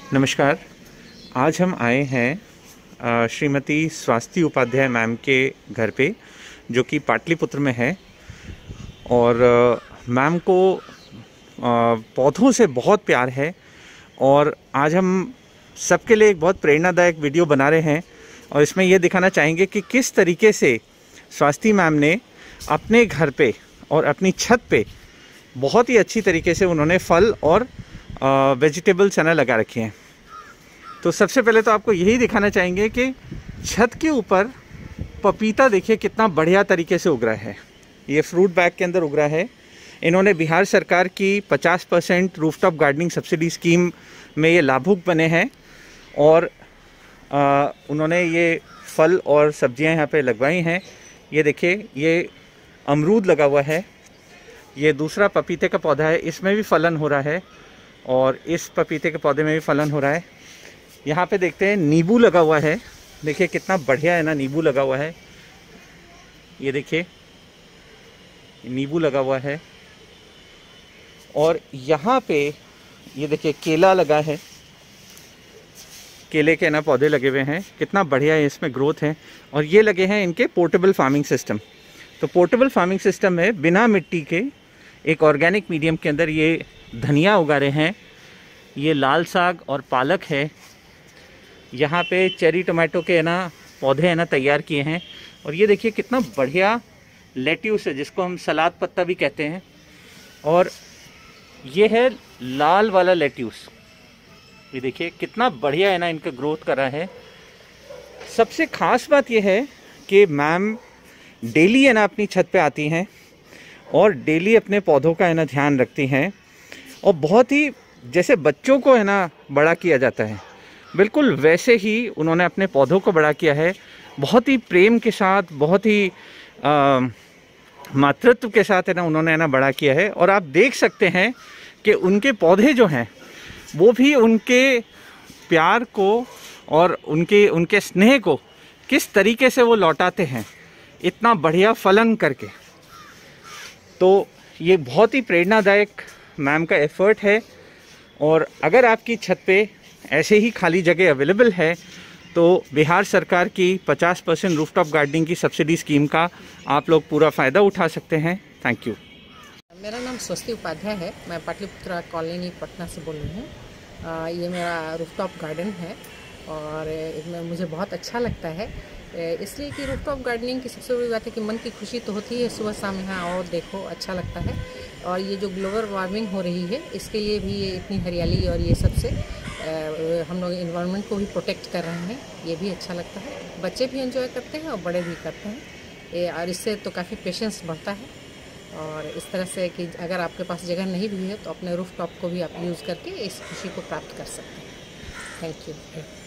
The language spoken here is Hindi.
नमस्कार। आज हम आए हैं श्रीमती स्वास्थी उपाध्याय मैम के घर पे, जो कि पाटलिपुत्र में है। और मैम को पौधों से बहुत प्यार है और आज हम सबके लिए एक बहुत प्रेरणादायक वीडियो बना रहे हैं और इसमें ये दिखाना चाहेंगे कि किस तरीके से स्वास्थी मैम ने अपने घर पे और अपनी छत पे बहुत ही अच्छी तरीके से उन्होंने फल और वेजिटेबल्स है ना लगा रखे हैं। तो सबसे पहले तो आपको यही दिखाना चाहेंगे कि छत के ऊपर पपीता देखिए कितना बढ़िया तरीके से उग रहा है। ये फ्रूट बैग के अंदर उग रहा है। इन्होंने बिहार सरकार की 50% रूफटॉप गार्डनिंग सब्सिडी स्कीम में ये लाभुक बने हैं और उन्होंने ये फल और सब्जियां यहाँ पे लगवाई हैं। ये देखिए, ये अमरूद लगा हुआ है। ये दूसरा पपीते का पौधा है, इसमें भी फलन हो रहा है और इस पपीते के पौधे में भी फलन हो रहा है। यहाँ पे देखते हैं नींबू लगा हुआ है। देखिए कितना बढ़िया है ना, नींबू लगा हुआ है। ये देखिए नींबू लगा हुआ है। और यहाँ पे ये देखिए केला लगा है, केले के ना पौधे लगे हुए हैं। कितना बढ़िया है, इसमें ग्रोथ है। और ये लगे हैं इनके पोर्टेबल फार्मिंग सिस्टम। तो पोर्टेबल फार्मिंग सिस्टम में बिना मिट्टी के एक ऑर्गेनिक मीडियम के अंदर ये धनिया उगा रहे हैं। ये लाल साग और पालक है। यहाँ पे चेरी टोमेटो के ना पौधे है ना तैयार किए हैं। और ये देखिए कितना बढ़िया लेट्यूस है, जिसको हम सलाद पत्ता भी कहते हैं। और ये है लाल वाला लेट्यूस। ये देखिए कितना बढ़िया है ना, इनका ग्रोथ कर रहा है। सबसे ख़ास बात ये है कि मैम डेली है ना अपनी छत पे आती हैं और डेली अपने पौधों का है ना ध्यान रखती हैं। और बहुत ही जैसे बच्चों को है ना बड़ा किया जाता है, बिल्कुल वैसे ही उन्होंने अपने पौधों को बड़ा किया है। बहुत ही प्रेम के साथ, बहुत ही मातृत्व के साथ है ना उन्होंने है ना बड़ा किया है। और आप देख सकते हैं कि उनके पौधे जो हैं वो भी उनके प्यार को और उनके स्नेह को किस तरीके से वो लौटाते हैं, इतना बढ़िया फलन करके। तो ये बहुत ही प्रेरणादायक मैम का एफर्ट है। और अगर आपकी छत पे ऐसे ही खाली जगह अवेलेबल है तो बिहार सरकार की 50% रूफटॉप गार्डनिंग की सब्सिडी स्कीम का आप लोग पूरा फ़ायदा उठा सकते हैं। Thank you. मेरा नाम स्वास्थी उपाध्याय है। मैं पाटलिपुत्र कॉलोनी पटना से बोल रही हूँ। ये मेरा रूफटॉप गार्डन है और इसमें मुझे बहुत अच्छा लगता है, इसलिए कि रूफटॉप गार्डनिंग की सबसे बड़ी बात है कि मन की खुशी तो होती है सुबह शाम यहाँ और देखो अच्छा लगता है। और ये जो ग्लोबल वार्मिंग हो रही है इसके लिए भी ये इतनी हरियाली और ये सबसे हम लोग इन्वायरमेंट को भी प्रोटेक्ट कर रहे हैं, ये भी अच्छा लगता है। बच्चे भी एंजॉय करते हैं और बड़े भी करते हैं। और इससे तो काफ़ी पेशेंस बढ़ता है। और इस तरह से कि अगर आपके पास जगह नहीं भी है तो अपने रूफटॉप को भी आप यूज़ करके इस खुशी को प्राप्त कर सकते हैं। Thank you.